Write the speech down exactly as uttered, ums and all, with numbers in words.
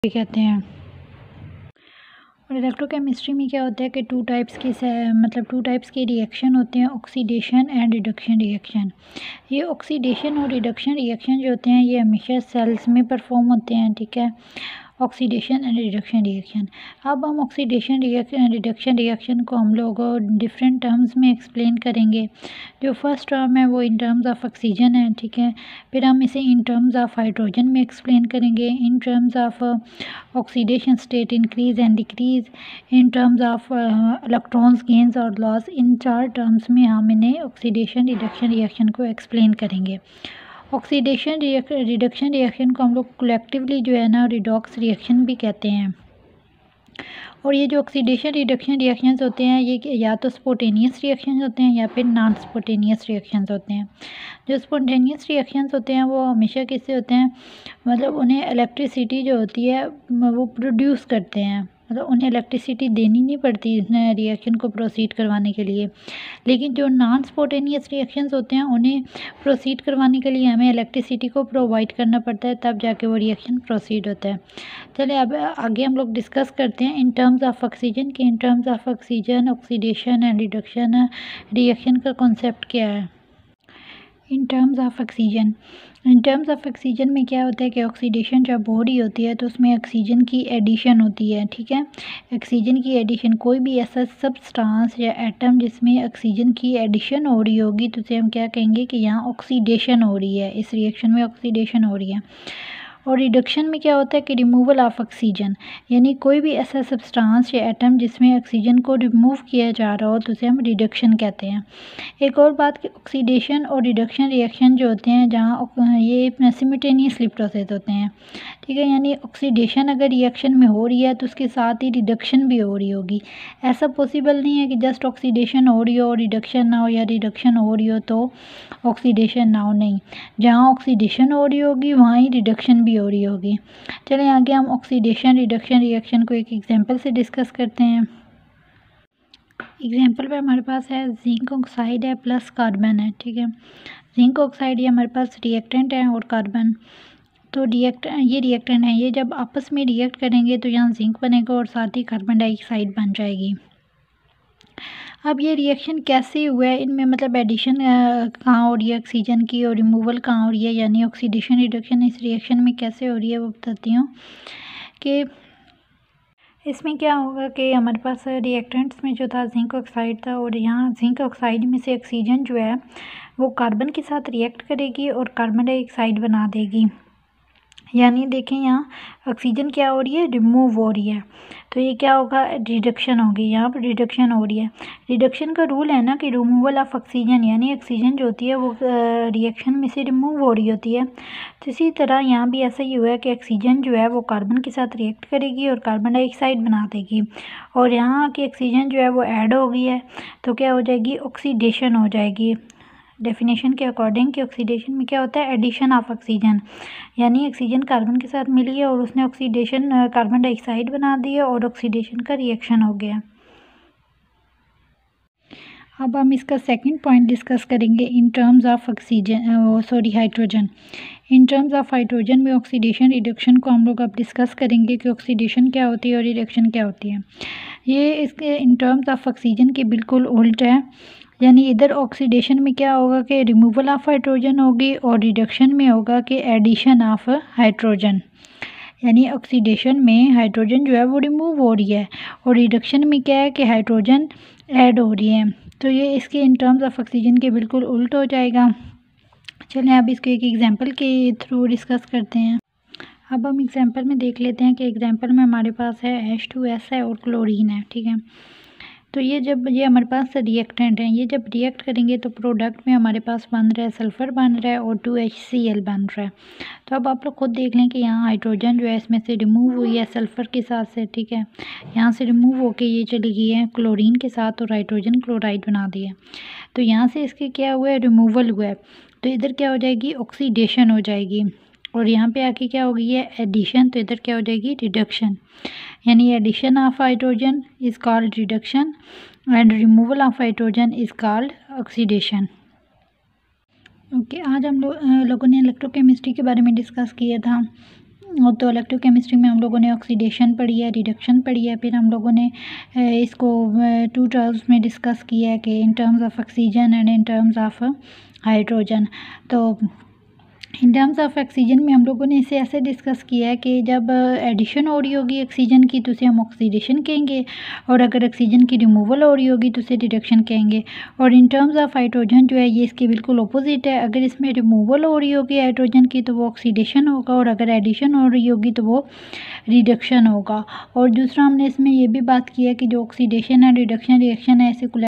भी कहते हैं। और इलेक्ट्रोकेमिस्ट्री में क्या होता है कि टू टाइप्स के मतलब टू टाइप्स के रिएक्शन होते हैं, ऑक्सीडेशन एंड रिडक्शन रिएक्शन। ये ऑक्सीडेशन और रिडक्शन रिएक्शन जो होते हैं ये हमेशा सेल्स में परफॉर्म होते हैं, ठीक है, ऑक्सीडेशन एंड रिडक्शन रिएक्शन। अब हम ऑक्सीडेशन रिएक्शन रिडक्शन रिएक्शन को हम लोग डिफरेंट टर्म्स में एक्सप्लेन करेंगे। जो फर्स्ट टर्म है वो इन टर्म्स ऑफ ऑक्सीजन है, ठीक है। फिर हम इसे इन टर्म्स ऑफ हाइड्रोजन में एक्सप्लेन करेंगे, in terms of oxidation state increase and decrease, in terms of electrons gains और लॉस। इन चार टर्म्स में हम इन्हें ऑक्सीडेशन रिडक्शन रिएक्शन को एक्सप्लेन करेंगे। ऑक्सीडेशन रिडक्शन रिएक्शन को हम लोग कलेक्टिवली जो है ना रिडॉक्स रिएक्शन भी कहते हैं। और ये जो ऑक्सीडेशन रिडक्शन रिएक्शंस होते हैं ये या तो स्पोटेनियस रिएक्शंस होते हैं या फिर नॉन स्पोटेनियस रिएक्शंस होते हैं। जो स्पोटेनियस रिएक्शंस होते हैं वो हमेशा किससे होते हैं, मतलब उन्हें इलेक्ट्रिसिटी जो होती है वो प्रोड्यूस करते हैं, मतलब उन्हें इलेक्ट्रिसिटी देनी नहीं पड़ती रिएक्शन को प्रोसीड करवाने के लिए। लेकिन जो नॉन स्पोटेनियस रिएक्शंस होते हैं उन्हें प्रोसीड करवाने के लिए हमें इलेक्ट्रिसिटी को प्रोवाइड करना पड़ता है, तब जाके वो रिएक्शन प्रोसीड होता है। चलिए अब आगे हम लोग डिस्कस करते हैं इन टर्म्स ऑफ ऑक्सीजन के। In terms of oxygen oxidation and reduction reaction का कॉन्सेप्ट क्या है। In terms of oxygen in terms of oxygen में क्या होता है कि ऑक्सीडेशन जब हो रही होती है तो उसमें ऑक्सीजन की एडिशन होती है, ठीक है। ऑक्सीजन की एडिशन, कोई भी ऐसा सब्सटेंस या एटम जिसमें ऑक्सीजन की एडिशन हो रही होगी तो उसे हम क्या कहेंगे कि यहाँ ऑक्सीडेशन हो रही है, इस रिएक्शन में ऑक्सीडेशन हो रही है। और रिडक्शन में क्या होता है कि रिमूवल ऑफ ऑक्सीजन, यानी कोई भी ऐसा सब्सटेंस या एटम जिसमें ऑक्सीजन को रिमूव किया जा रहा हो तो उसे हम रिडक्शन कहते हैं। एक और बात कि ऑक्सीडेशन और रिडक्शन रिएक्शन जो होते हैं जहाँ ये सिमिल्टेनियसली प्रोसेस होते हैं, ठीक है। यानी ऑक्सीडेशन अगर रिएक्शन में हो रही है तो उसके साथ ही रिडक्शन भी हो रही होगी। ऐसा पॉसिबल नहीं है कि जस्ट ऑक्सीडेशन हो रही हो और रिडक्शन ना हो, या रिडक्शन हो रही हो तो ऑक्सीडेशन ना हो, नहीं। जहाँ ऑक्सीडेशन हो रही होगी वहाँ ही रिडक्शन भी हो रही होगी। चलिए आगे हम ऑक्सीडेशन रिडक्शन रिएक्शन को एक एग्जांपल से डिस्कस करते हैं। एग्जांपल पे हमारे पास है जिंक ऑक्साइड है प्लस कार्बन है, ठीक है। जिंक ऑक्साइड ये हमारे पास रिएक्टेंट है और कार्बन, तो रिएक्ट ये रिएक्टेंट है, ये जब आपस में रिएक्ट करेंगे तो यहाँ जिंक बनेगा और साथ ही कार्बन डाइऑक्साइड बन जाएगी। अब ये रिएक्शन कैसे हुआ है, इनमें मतलब एडिशन कहाँ हो रही है ऑक्सीजन की और रिमूवल कहाँ हो रही है, यानी ऑक्सीडेशन रिडक्शन इस रिएक्शन में कैसे हो रही है वो बताती हूँ। कि इसमें क्या होगा कि हमारे पास रिएक्टेंट्स में जो था जिंक ऑक्साइड था और यहाँ जिंक ऑक्साइड में से ऑक्सीजन जो है वो कार्बन के साथ रिएक्ट करेगी और कार्बन डाइऑक्साइड बना देगी। यानी देखें यहाँ ऑक्सीजन क्या हो रही है, रिमूव हो रही है, तो ये क्या होगा, रिडक्शन होगी, यहाँ पर रिडक्शन हो रही है। रिडक्शन का रूल है ना कि रिमूवल ऑफ ऑक्सीजन, यानी ऑक्सीजन जो होती है वो रिएक्शन में से रिमूव हो रही होती है। तो इसी तरह यहाँ भी ऐसा ही हुआ है कि ऑक्सीजन जो है वो कार्बन के साथ रिएक्ट करेगी और कार्बन डाइऑक्साइड बना देगी, और यहाँ की ऑक्सीजन जो है वो ऐड हो गई है तो क्या हो जाएगी, ऑक्सीडेशन हो जाएगी। डेफिनेशन के अकॉर्डिंग कि ऑक्सीडेशन में क्या होता है, एडिशन ऑफ ऑक्सीजन, यानी ऑक्सीजन कार्बन के साथ मिली है और उसने ऑक्सीडेशन कार्बन डाइऑक्साइड बना दी है और ऑक्सीडेशन का रिएक्शन हो गया। अब हम इसका सेकंड पॉइंट डिस्कस करेंगे in terms of oxygen sorry hydrogen. In terms of hydrogen में ऑक्सीडेशन रिडक्शन को हम लोग अब डिस्कस करेंगे कि ऑक्सीडेशन क्या होती है और रिडक्शन क्या होती है। ये इसके इन टर्म्स ऑफ ऑक्सीजन के बिल्कुल उल्ट है, यानी इधर ऑक्सीडेशन में क्या होगा कि रिमूवल ऑफ हाइड्रोजन होगी और रिडक्शन में होगा कि एडिशन ऑफ हाइड्रोजन। यानी ऑक्सीडेशन में हाइड्रोजन जो है वो रिमूव हो रही है और रिडक्शन में क्या है कि हाइड्रोजन ऐड हो रही है। तो ये इसके इन टर्म्स ऑफ ऑक्सीजन के बिल्कुल उल्ट हो जाएगा। चलें अब इसको एक एग्जांपल के थ्रू डिस्कस करते हैं। अब हम एग्जांपल में देख लेते हैं कि एग्जांपल में हमारे पास है एच टू एस है और क्लोरीन है, ठीक है। तो ये जब ये हमारे पास रिएक्टेंट हैं, ये जब रिएक्ट करेंगे तो प्रोडक्ट में हमारे पास बन रहा है सल्फ़र बन रहा है और टू एच सी एल बन रहा है। तो अब आप लोग खुद देख लें कि यहाँ हाइड्रोजन जो है इसमें से रिमूव हुई है सल्फ़र के साथ से, ठीक है। यहाँ से रिमूव होके ये चली गई है क्लोरीन के साथ और हाइड्रोजन क्लोराइड बना दिया। तो यहाँ से इसके क्या हुआ है, रिमूवल हुआ है, तो इधर क्या हो जाएगी, ऑक्सीडेशन हो जाएगी, और यहाँ पे आके क्या हो गई है, एडिशन, तो इधर क्या हो जाएगी, रिडक्शन। यानी addition of hydrogen is called reduction and removal of hydrogen is called oxidation. Okay, आज हम लो, लोगों ने इलेक्ट्रोकेमिस्ट्री के बारे में डिस्कस किया था। तो इलेक्ट्रोकेमिस्ट्री में हम लोगों ने ऑक्सीडेशन पढ़ी है, रिडक्शन पढ़ी है, फिर हम लोगों ने इसको टू टर्म्स में डिस्कस किया है कि in terms of oxygen and in terms of hydrogen. तो इन टर्म्स ऑफ ऑक्सीजन में हम लोगों ने इसे ऐसे डिस्कस किया है कि जब एडिशन हो रही होगी ऑक्सीजन की तो उसे हम ऑक्सीडेशन कहेंगे, और अगर ऑक्सीजन की रिमूवल हो रही होगी तो उसे रिडक्शन कहेंगे। और इन टर्म्स ऑफ हाइड्रोजन जो है ये इसके बिल्कुल अपोजिट है, अगर इसमें रिमूवल हो रही होगी हाइड्रोजन की तो वो ऑक्सीडेशन होगा, और अगर एडिशन हो रही होगी तो वो रिडक्शन होगा। और दूसरा हमने इसमें ये भी बात की है कि जो ऑक्सीडेशन एंड रिडक्शन रिएक्शन है इसे